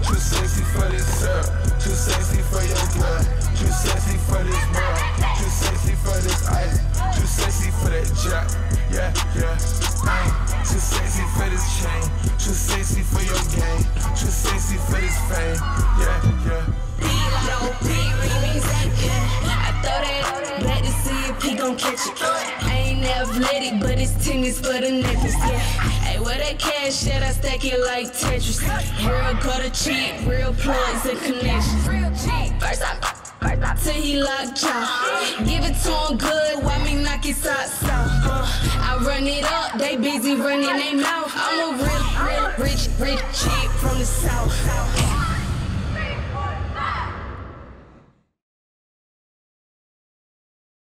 Too sexy for this syrup, too sexy for your blood, too sexy for this world, too sexy for this ice, too sexy for that jack. Yeah, yeah. Too sexy for this chain, too sexy for your game, too sexy for this fame. Yeah, yeah. I throw that back to see if he gon' catch it. I ain't athletic, but it's tennis for the necklace. Yeah. Hey, where that cash at? I stack it like Tetris. Real gutter cheap, real plugs and connections. First I till he locked jaw. Give it to him good, why me knock his socks off? I run it up, they busy running their mouth. I'm a real rich chick from the south.